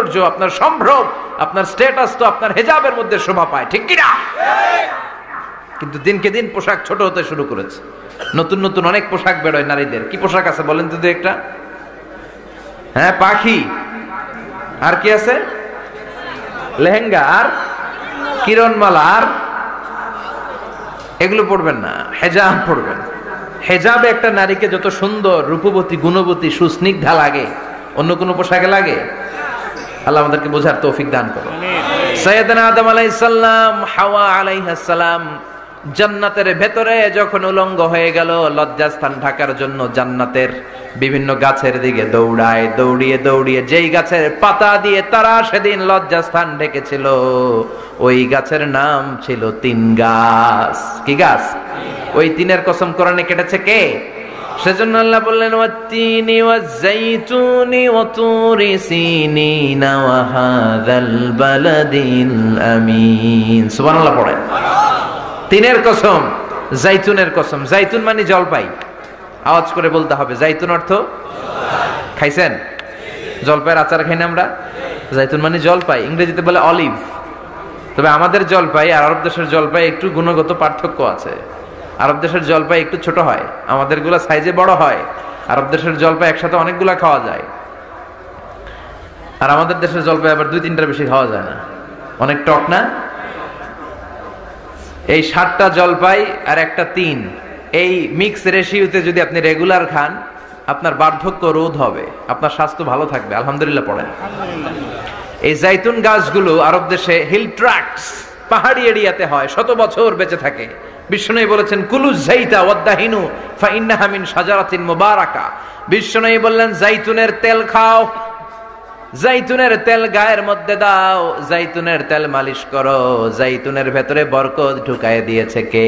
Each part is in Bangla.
সৌন্দর্য, আপনার সম্ভ্রম, আপনার স্ট্যাটাস তো আপনার হিজাবের মধ্যে শোভা পায়, ঠিক কি না? কিন্তু দিনকে দিন পোশাক ছোট হতে শুরু করেছে। নতুন নতুন অনেক পোশাক বেরোয় নারীদের। কি পোশাক আছে বলেন তো একটা? হ্যাঁ, পাখি। আর কি আছে? লেহেঙ্গা আর কিরণমালা। আর এগুলো পড়বেন না, হেজাব পড়বেন। হেজাবে একটা নারীকে যত সুন্দর, রূপবতী, গুণবতী, সুস্নিগ্ধা লাগে, অন্য কোনো পোশাকে লাগে? আল্লাহ আমাদেরকে বোঝার তৌফিক দান করুন। সাইয়েদনা আদম আলাইহিস সালাম, হাওয়া আলাইহিস সালাম জান্নাতের ভেতরে যখন উলঙ্গ হয়ে গেল, লজ্জাস্থান ঢাকার জন্য জান্নাতের বিভিন্ন গাছের দিকে দৌড়ায়, দৌড়িয়ে দৌড়িয়ে যেই গাছের পাতা দিয়ে তারা সেদিন লজ্জাস্থান ঢেকেছিল, ওই গাছের নাম ছিল তিন গাছ। কি গাছ? ওই তিনের কসম কোরআনে কেটেছে কে? সেজন্য আল্লাহ বললেন, ওয়াত্তিনি ওয়াজ্জাইতুনি ওয়া তুরি সিনিনা ওয়া হাযাল বালাদিল আমিন। সুবহানাল্লাহ পড়েন। তিনের কসম, জাইতুনের কসম। জাইতুন মানে জলপাই। আওয়াজ করে বলতে হবে, জাইতুন অর্থ খাইছেন? জলপাইয়ের আচার খাই না আমরা? জাইতুন মানে জলপাই, ইংরেজিতে বলে অলিভ। তবে আমাদের জলপাই আর আরব দেশের জলপাই একটু গুণগত পার্থক্য আছে। আরব দেশের জলপাই একটু ছোট হয়, আমাদের গুলা সাইজে বড় হয়। আরব দেশের জলপাই একসাথে অনেকগুলা খাওয়া যায়, আর আমাদের দেশের জলপাই আবার 2-3টার বেশি খাওয়া যায় না, অনেক টক না? এই 7টা জলপাই আর একটা 3, এই মিক্স রেশিওতে যদি আপনি রেগুলার খান, আপনার বার্ধক্য রোধ হবে, আপনার স্বাস্থ্য ভালো থাকবে। আলহামদুলিল্লাহ পড়েন। এই জাইতুন গাছগুলো আরব দেশে হিল ট্র্যাক্টস, পাহাড়ি এরিয়াতে হয়, 100 বছর বেঁচে থাকে। বিশ্বনবী বলেছেন, কুলু যাইতা ওয়াদাহিনু ফাইন্নাহা মিন শাজারাতিন মুবারাকা। বিশ্বনবী বললেন, জাইতুনের তেল খাও, জাইতুনের তেল গায়ের মধ্যে দাও, জাইতুনের তেল মালিশ করো, জাইতুনের ভেতরে বরকত ঢুকায় দিয়েছে কে?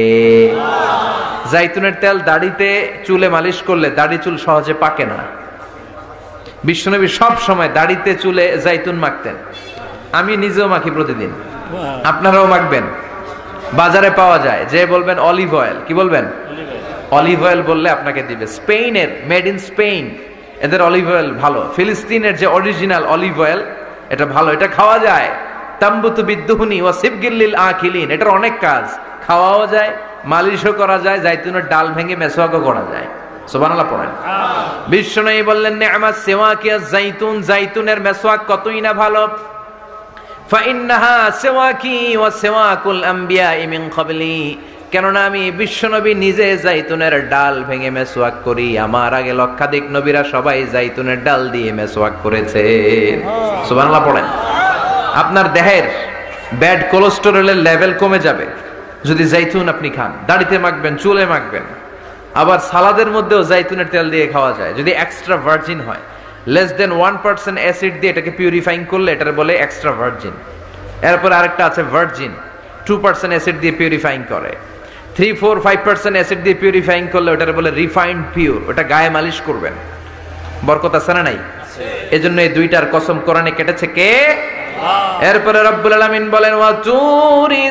জাইতুনের তেল দাড়িতে, চুলে মালিশ করলে দাড়ি চুল সহজে পাকে না। বিশ্বনবী সব সময় দাড়িতে চুলে জাইতুন মাখতেন। আমি নিজেও মাখি প্রতিদিন, আপনারাও মাখবেন। বাজারে পাওয়া যায়, যে বলবেন অলিভ অয়েল, কি বলবেন? অলিভ অয়েল বললে আপনাকে দিবে। স্পেনের, মেড ইন স্পেন, এদের অলিভ অয়েল ভালো। ফিলিস্তিনের যে অরিজিনাল অলিভ অয়েল, এটা ভালো, এটা খাওয়া যায়। তাম্বুতু বিদ্দুহুনি ওয়া সিবগিল আকিলিন, এটার অনেক কাজ, খাওয়াও যায়, মালিশও করা যায়, জাইতুনের ডাল ভেঙে মেসওয়াকও করা যায়। সুবহানাল্লাহ পড়েন। বিশ্বনবী বললেন, নি'মাস সিওয়াকিয়াজ জাইতুন, জাইতুনের মেসওয়াক কতই না ভালো। ফাইন্নাহা সিওয়াকি ওয়া সিওয়াকুল আমবিয়া মিন ক্বাবলি, কেননা আমি বিশ্বনবী নিজে জাইতুনের ডাল ভেঙে মেসওয়াক করি, আমার আগে লক্ষাধিক নবীরা সবাই জাইতুনের ডাল দিয়ে মেসওয়াক করেছে। সুবহানাল্লাহ পড়েন। আপনার দেহের ব্যাড কোলেস্টেরলের লেভেল কমে যাবে যদি জাইতুন আপনি খান। দাড়িতে মাখবেন, চুলে মাখবেন, আবার সালাদের মধ্যেও জাইতুনের তেল দিয়ে খাওয়া যায় যদি এক্সট্রা ভার্জিন হয়। লেস দেন 1% অ্যাসিড দিয়ে এটাকে পিউরিফাইং করলে এটার বলে এক্সট্রা ভার্জিন। এরপর আরেকটা আছে ভার্জিন, 2% অ্যাসিড দিয়ে পিউরিফাইং করে। 3-4-5% অ্যাসিড দিয়ে পিউরিফাইং করলে ওটার বলে রিফাইন্ড পিওর, ওটা গায়ে মালিশ করবেন। বরকত আছে না নাই? এজন্য এই দুইটার কসম কোরআনে কেটেছে কে? এরপরে রব্বুল আলামিন বলেন, ওয়া তুরি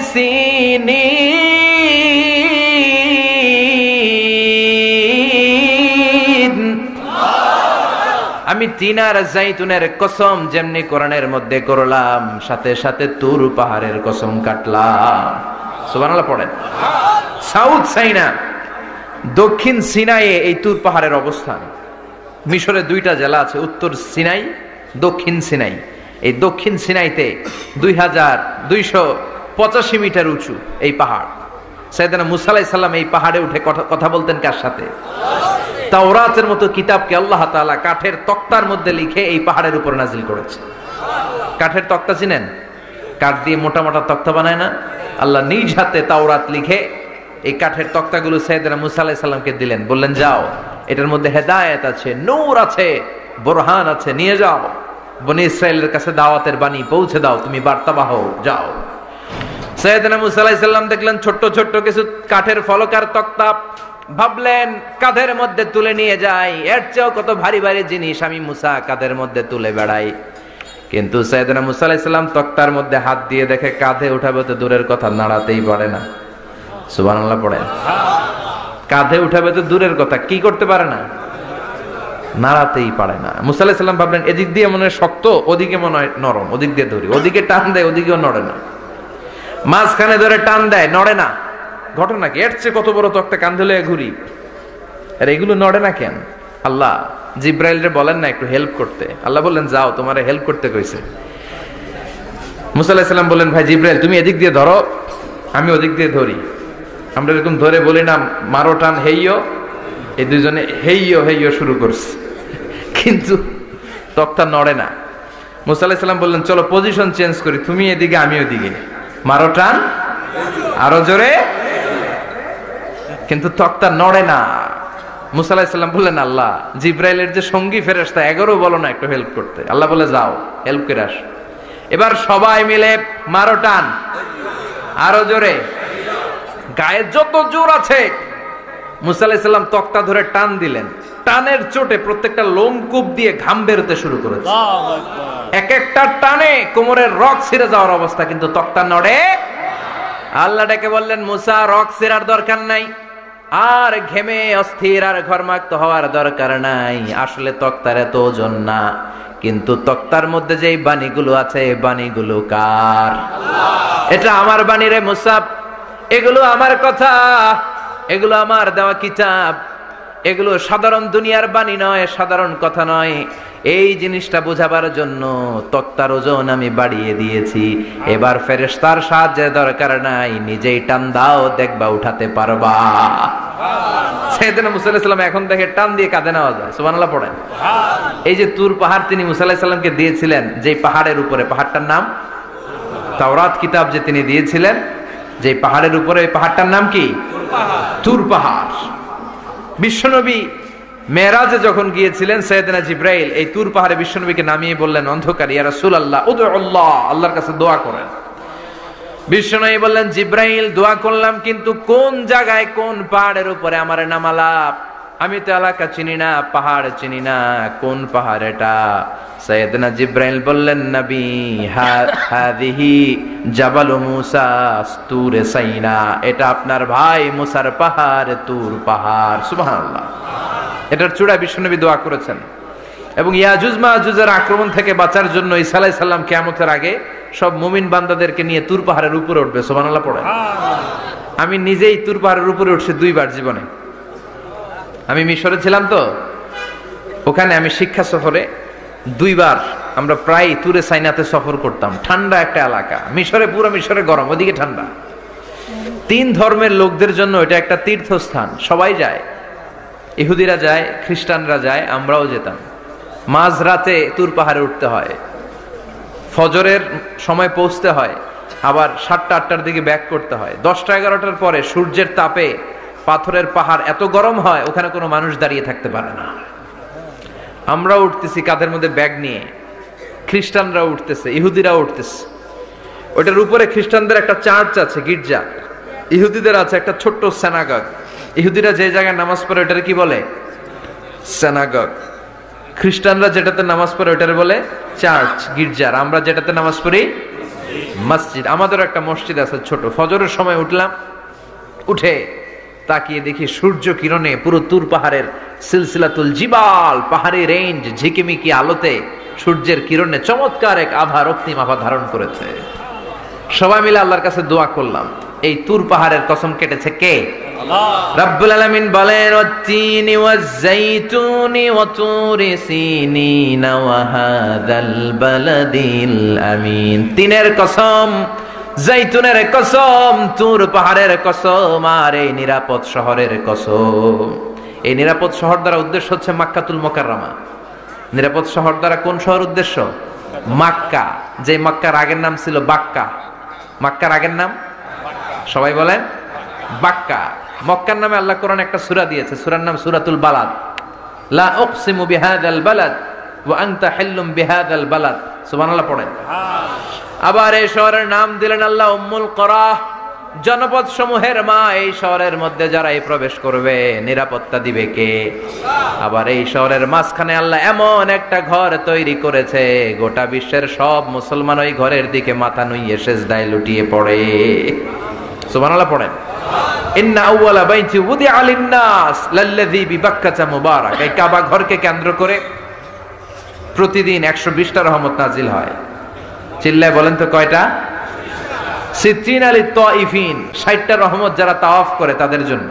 সিনিন, আমি তিন আর জাইতুনের কসম যেমনি কোরআনের মধ্যে করলাম, সাথে সাথে তুর পাহাড়ের কসম কাটলাম। সুবহানাল্লাহ পড়েন। সাউথ সাইনা, দক্ষিণ সিনাইয়ে এই তুর পাহাড়ের অবস্থান। মিশরে 2টা জেলা আছে, উত্তর সিনাই, দক্ষিণ সিনাই। এই দক্ষিণ সিনাইতে 2285 মিটার উঁচু এই পাহাড়। সাইয়েদনা মুসা আলাইহিস সালাম এই পাহাড়ে উঠে কথা বলতেন কার সাথে? তাওরাতের মতো কিতাবকে আল্লাহ তাআলা কাঠের তক্তার মধ্যে লিখে এই পাহাড়ের উপর নাজিল করেছে। কাঠের তক্তা চিনেন? কাঠ দিয়ে মোটা মোটা তক্তা বানায় না? আল্লাহ নিজ হাতে তাওরাত লিখে এই কাঠের তক্তাগুলো সাইয়েদনা মুসা আলাইহিস সালামকে দিলেন, বললেন যাও, এটার মধ্যে হেদায়েত আছে, নূর আছে, বুরহান আছে, নিয়ে যাও, বনি ইসরাইলের কাছে দাওয়াতের বাণী পৌঁছে দাও, তুমি বার্তাবাহ, যাও। সাইয়েদনা মুসা আলাইহিস সালাম দেখলেন ছোট্ট ছোট্ট কিছু কাঠের ফলকার তক্তা, ভাবলেন কাঁধের মধ্যে তুলে নিয়ে যাই, এর চেয়েও কত ভারী ভারী জিনিস আমি মুসা কাঁধের মধ্যে তুলে বেড়াই। কিন্তু সাইয়েদনা মুসা আলাইহিস সালাম তক্তার মধ্যে হাত দিয়ে দেখে কাঁধে উঠাবে তো দূরের কথা, নাড়াতেই পারে না। সুবহানাল্লাহ পড়েন। কাঁধে উঠাবে তো দূরের কথা, কি করতে পারে না? নাড়াতেই পারে না। মুসা আলাইহিস সালাম ভাবলেন এদিক দিয়ে মনে হয় শক্ত, ওদিকে মনে হয় নরম, ওদিক দিয়ে ধরি, ওদিকে টান দেয়, ওদিকেও নড়ে না, মাঝখানে ধরে টান দেয়, নড়ে না। ঘটনা কি? এর চেয়ে কত বড় তক্তা কান্ধে লয়ে ঘুরি, আর এগুলো নড়ে না কেন? আল্লাহ জিব্রাইলরে বলেন না একটু হেল্প করতে? আল্লাহ বললেন যাও, তোমারে হেল্প করতে কইছে। মুসা আলাইহিস সালাম বললেন ভাই জিব্রাইল তুমি এদিক দিয়ে ধরো, আমি ওদিক দিয়ে ধরি। আমরা এরকম ধরে বলি না মারো টান হেইয়ো, এই দুইজনে হেইয়ো হেইয়ো শুরু করছে, কিন্তু তক্তা নড়ে না। মুসা আলাইহিস সালাম বললেন চলো পজিশন চেঞ্জ করি, তুমি এদিকে আমি ওদিকে, মারো টান আরো জোরে, কিন্তু তক্তা নড়ে না। মুসা আলাইহিস সালাম বললেন আল্লাহ জিব্রাইলের যে সঙ্গী ফেরেশতা 11 বলো না একটু হেল্প করতে। আল্লাহ বলে যাও হেল্প করে আস। এবার সবাই মিলে মারো টান আরো জোরে, গায়ে যত জোর আছে। মুসা আলাইহিস সালাম তক্তা ধরে টান দিলেন, টানের চোটে প্রত্যেকটা লোমকূপ দিয়ে ঘাম বেরোতে শুরু করেছে। এক একটা টানে কোমরের রক ছিঁড়ে যাওয়ার অবস্থা, কিন্তু তক্তা নড়ে। আল্লাহ ডেকে বললেন মুসা রক ছিঁড়ার দরকার নাই, আর ঘেমে অস্থির আর ঘর্মাক্ত হওয়ার দরকার নাই। আসলে তক্তার এত ওজন না, কিন্তু তক্তার মধ্যে যেই বাণীগুলো আছে এই বাণীগুলো কার? এটা আমার বাণী রে মুসা, এগুলো আমার কথা, এগুলো আমার দেওয়া কিতাব, এগুলো সাধারণ দুনিয়ার বাণী নয়, সাধারণ কথা নয়। এই জিনিসটা বোঝাবার জন্য তক্তার ওজন আমি বাড়িয়ে দিয়েছি। এবার ফেরেশতার সাহায্যের দরকার নাই, নিজেই টান দাও, দেখবা উঠাতে পারবা। সাইয়েদনা মুসা আলাইহিস সালাম এখন দেখে টান দিয়ে কাঁধে নেওয়া যায়। সুবহানাল্লাহ পড়েন। এই যে তুর পাহাড় তিনি মুসা আলাইহিস সালামকে দিয়েছিলেন, যে পাহাড়ের উপরে, পাহাড়টার নাম তাওরাত কিতাব যে তিনি দিয়েছিলেন, যে পাহাড়ের উপরে, পাহাড়টার নাম কি? তুর পাহাড়। বিশ্বনবী মেরাজে যখন গিয়েছিলেন সাইয়েদনা জিব্রাইল এই তুর পাহাড়ে বিশ্বনবীকে নামিয়ে বললেন অন্ধকার, ইয়া রাসূলুল্লাহ উদুল্লাহ, আল্লাহর কাছে দোয়া করেন। বিশ্বনবী বললেন জিব্রাইল দোয়া করলাম, কিন্তু কোন জায়গায় কোন পাহাড়ের উপরে আমারে নামালা? আমি তো এলাকা চিনি না, পাহাড় চিনি না, কোন পাহাড় এটা? সাইয়েদনা জিব্রাইল বললেন নবী হাদিহি জাবালু মুসা তুর সাইনা, এটা আপনার ভাই মুসার পাহাড়, তুর পাহাড়। সুবহানাল্লাহ। এটার চূড়ায় বিশ্বনবী দোয়া করেছেন। এবং ইয়াজুজ মাজুজের আক্রমণ থেকে বাঁচার জন্য ঈসা আলাইহিস সালাম কিয়ামতের আগে সব মুমিন বান্দাদেরকে নিয়ে তুর পাহাড়ের উপরে উঠবে। সুবহানাল্লাহ পড়ে। আমি নিজেই তুর পাহাড়ের উপরে উঠছি 2 বার জীবনে। আমি মিশরে ছিলাম তো, ওখানে আমি শিক্ষা সফরে 2 বার আমরা প্রায় তুরে সাইনাতে সফর করতাম। ঠান্ডা একটা এলাকা, মিশরে পুরো মিশরে গরম, ওদিকে ঠান্ডা। 3 ধর্মের লোকদের জন্য এটা একটা তীর্থস্থান, সবাই যায়, ইহুদিরা যায়, খ্রিস্টানরা যায়, আমরাও যেতাম। মাঝরাতে তুর পাহাড়ে উঠতে হয়, ফজরের সময় পৌঁছতে হয়, আবার 7টা-8টার দিকে ব্যাক করতে হয়। 10টা-11টার পরে সূর্যের তাপে পাথরের পাহাড় এত গরম হয় ওখানে কোনো মানুষ দাঁড়িয়ে থাকতে পারে না। আমরা উঠতেছি কাঁধের মধ্যে ব্যাগ নিয়ে, খ্রিস্টানরা উঠতেছে, ইহুদিরা উঠতেছে। ওইটার উপরে খ্রিস্টানদের একটা চার্চ আছে, গির্জা, ইহুদিদের আছে একটা ছোট্ট সিনাগগ। ইহুদিরা যে জায়গায় নামাজ পড়ে ওটার কি বলে? সিনাগগ। খ্রিস্টানরা যেটাতে নামাজ পড়ে ওটার বলে চার্চ, গির্জার। আমরা যেটাতে নামাজ পড়ি মসজিদ। আমাদের একটা মসজিদ আছে ছোট। ফজরের সময় উঠলাম, উঠে তাকিয়ে দেখি সূর্য কিরণে পুরো তুর পাহাড়ের সিলসিলাতুল জিবাল, পাহাড়ি রেঞ্জ ঝিকিমিকি আলোতে সূর্যের কিরণে চমৎকার এক আভা, রক্তিম আভা ধারণ করেছে। সবাই মিলে আল্লাহর কাছে দোয়া করলাম। এই তুর পাহাড়ের কসম কেটেছে কে? আল্লাহ রাব্বুল আলামিন বলেন ওয়াত-তিনি ওয়াজ-যাইতুনি ওয়া তুরি সিনিনা ওয়া হাযাল বালাদিল আমিন। তিনের কসম, জাইতুনের কসম, তুর পাহাড়ের কসম, আর এই নিরাপদ শহরের কসম। এই নিরাপদ শহর দ্বারা উদ্দেশ্য হচ্ছে মক্কাতুল মুকাররমা। নিরাপদ শহর দ্বারা কোন শহর উদ্দেশ্য? মক্কা। যে মক্কার আগের নাম ছিল বাক্কা। মক্কার আগের নাম সবাই বলেন বাক্কা। মক্কার নামে আল্লাহ কোরআন একটা সূরা দিয়েছে, সূরার নাম সূরাতুল বালাদ। লা উকসিমু বিহাযাল বালাদ ওয়া আনতা হিল্লুম বিহাযাল বালাদ। সুবহানাল্লাহ পড়েন। আবার এই শহরের নাম দিলেন আল্লাহ উম্মুল কুরা, জনপদ সমূহের মা। এই শহরের মধ্যে যারা প্রবেশ করবে নিরাপত্তা দিবে কে? আবার এই শহরের মাঝখানে আল্লাহ এমন একটা ঘর তৈরি করেছে, গোটা বিশ্বের সব মুসলমান ওই ঘরের দিকে মাথা নুইয়ে সেজদায় লুটিয়ে পড়ে। সুবহানাল্লাহ পড়েন। ইন্না আউওয়ালা বাইতি উদিআ লিন-নাস লাল্লাযী বিবাক্কাতা মুবারাক। এই কাবা ঘরকে কেন্দ্র করে প্রতিদিন 120টা রহমত নাজিল হয়। চিল্লায় বলেন তো কয়টা? 60 লিত তাইফিন, 60টা রহমত যারা তাওয়াফ করে তাদের জন্য।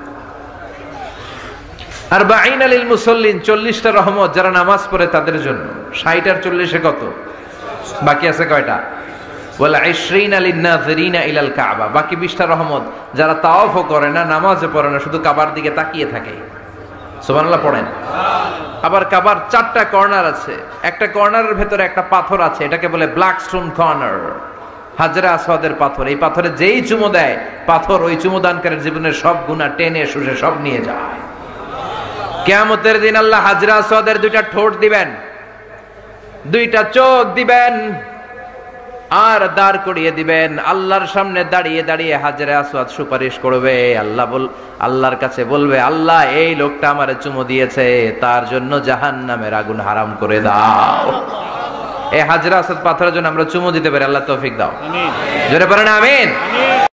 40 লিল মুসাল্লিন, 40টা রহমত যারা নামাজ পড়ে তাদের জন্য। 60 আর 40 কত? বাকি আছে কয়টা? ওয়াল 20 লিন-নাযিরিনা ইলাল কাবা, বাকি 20টা রহমত যারা তাওয়াফও করে না, নামাজও পড়ে না, শুধু কাবার দিকে তাকিয়ে থাকে। সুবহানাল্লাহ পড়েন। আবার কাবার 4টা কর্নার আছে, একটা কর্নারের ভেতরে একটা পাথর আছে, এটাকে বলে ব্ল্যাক স্টোন কর্নার, হাজরে আসওয়াদের পাথর। এই পাথরে যেই চুমো দেয়, পাথর ওই চুমোদানকারীর জীবনের সব গুনাহ টেনে শুষে সব নিয়ে যায়। কিয়ামতের দিন আল্লাহ হাজরে আসওয়াদের 2টা ঠোঁট দিবেন, 2টা চোখ দিবেন, আর দাঁড় করিয়ে দিবেন। আল্লাহর সামনে দাঁড়িয়ে দাঁড়িয়ে হাজরে আসওয়াদ সুপারিশ করবে। আল্লাহর কাছে বলবে, আল্লাহ এই লোকটা আমারে চুমো দিয়েছে, তার জন্য জাহান্নামের আগুন হারাম করে দাও। এই হাজরে আসওয়াদ পাথরের জন্য আমরা চুমো দিতে পারি, আল্লাহ তৌফিক দাও। আমিন। জোরে পড়েন আমিন।